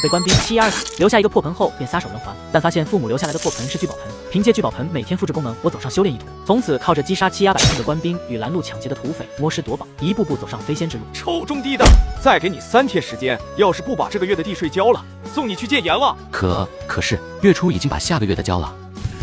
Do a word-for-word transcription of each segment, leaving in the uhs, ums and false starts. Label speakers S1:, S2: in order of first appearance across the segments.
S1: 被官兵欺压而死，留下一个破盆后便撒手人寰，但发现父母留下来的破盆是聚宝盆。凭借聚宝盆每天复制功能，我走上修炼一途，从此靠着击杀欺压百姓的官兵与拦路抢劫的土匪，摸尸夺宝，一步步走上飞仙之路。
S2: 臭种地的，再给你三天时间，要是不把这个月的地税交了，送你去戒严了。
S3: 可可是月初已经把下个月的交了。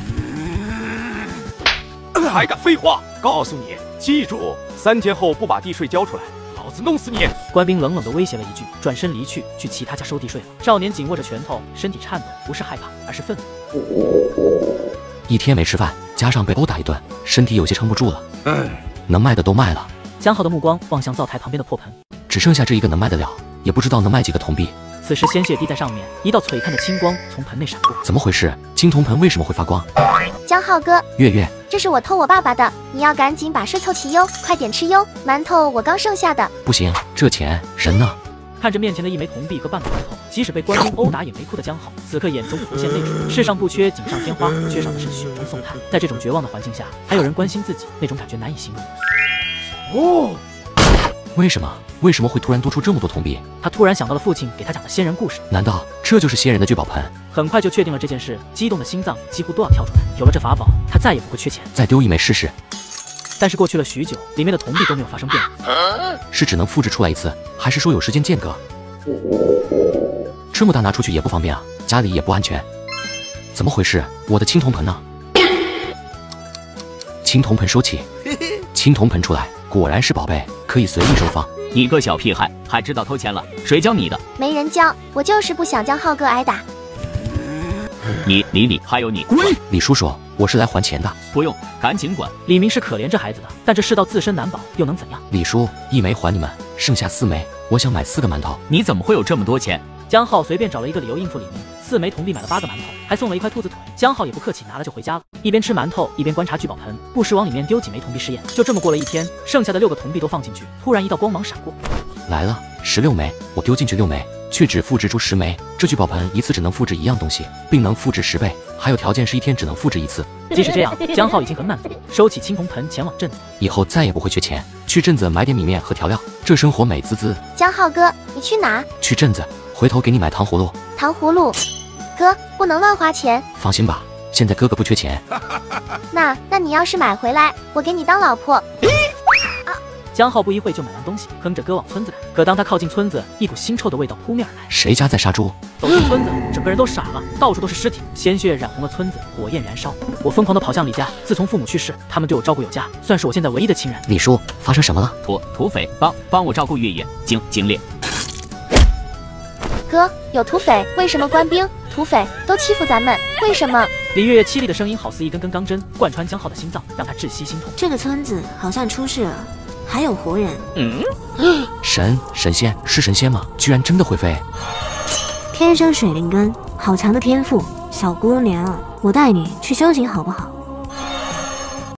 S2: 还敢废话！告诉你，记住，三天后不把地税交出来，老子弄死你！
S1: 官兵冷冷地威胁了一句，转身离去，去其他家收地税了。少年紧握着拳头，身体颤抖，不是害怕，而是愤怒。
S3: 一天没吃饭，加上被殴打一顿，身体有些撑不住了。嗯，能卖的都卖了。
S1: 江浩的目光望向灶台旁边的破盆，
S3: 只剩下这一个能卖得了，也不知道能卖几个铜币。
S1: 此时鲜血滴在上面，一道璀璨的青光从盆内闪过。
S3: 怎么回事？青铜盆为什么会发光？
S4: 江浩哥，
S3: 月月，
S4: 这是我偷我爸爸的，你要赶紧把事凑齐哟，快点吃哟！馒头我刚剩下的。
S3: 不行，这钱人呢？
S1: 看着面前的一枚铜币和半个馒头，即使被官兵殴打也没哭的江浩，此刻眼中浮现泪水。世上不缺锦上添花，缺少的是雪中送炭。在这种绝望的环境下，还有人关心自己，那种感觉难以形容。
S3: 哦。 为什么？为什么会突然多出这么多铜币？
S1: 他突然想到了父亲给他讲的仙人故事，
S3: 难道这就是仙人的聚宝盆？
S1: 很快就确定了这件事，激动的心脏几乎都要跳出来。有了这法宝，他再也不会缺钱。
S3: 再丢一枚试试。
S1: 但是过去了许久，里面的铜币都没有发生变化。
S3: 是只能复制出来一次，还是说有时间间隔？这么大拿出去也不方便啊，家里也不安全。怎么回事？我的青铜盆呢？青铜盆收起，青铜盆出来。 果然是宝贝，可以随意收放。
S5: 你个小屁孩，还知道偷钱了？谁教你的？
S4: 没人教，我就是不想江浩哥挨打。
S5: 你李李，还有你，
S3: 滚！李叔叔，我是来还钱的。
S5: 不用，赶紧滚！
S1: 李明是可怜这孩子的，但这世道自身难保，又能怎样？
S3: 李叔，一枚还你们，剩下四枚，我想买四个馒头。
S5: 你怎么会有这么多钱？
S1: 江浩随便找了一个理由应付李明，四枚铜币买了八个馒头，还送了一块兔子腿。江浩也不客气，拿了就回家了。一边吃馒头，一边观察聚宝盆，不时往里面丢几枚铜币试验。就这么过了一天，剩下的六个铜币都放进去，突然一道光芒闪过，
S3: 来了，十六枚，我丢进去六枚，却只复制出十枚。这聚宝盆一次只能复制一样东西，并能复制十倍，还有条件是一天只能复制一次。
S1: 即使这样，江浩已经很满足，收起青铜盆前往镇子。
S3: 以后再也不会缺钱，去镇子买点米面和调料，这生活美滋滋。
S4: 江浩哥，你去哪？
S3: 去镇子。 回头给你买糖葫芦。
S4: 糖葫芦，哥不能乱花钱。
S3: 放心吧，现在哥哥不缺钱。
S4: 那那你要是买回来，我给你当老婆。啊！
S1: 江浩不一会就买完东西，哼着歌往村子赶。可当他靠近村子，一股腥臭的味道扑面而来。
S3: 谁家在杀猪？
S1: 走进村子，整个人都傻了，到处都是尸体，鲜血染红了村子，火焰燃烧。我疯狂地跑向李家。自从父母去世，他们对我照顾有加，算是我现在唯一的亲人。
S3: 李叔，发生什么了？
S5: 土土匪帮帮我照顾月月，经经历。
S4: 哥，有土匪？为什么官兵、土匪都欺负咱们？为什么？
S1: 李月月凄厉的声音好似一根根钢针，贯穿江浩的心脏，让他窒息心痛。
S6: 这个村子好像出事了，还有活人。
S5: 嗯，
S3: 神神仙是神仙吗？居然真的会飞！
S6: 天生水灵根，好强的天赋，小姑娘，我带你去修行好不好？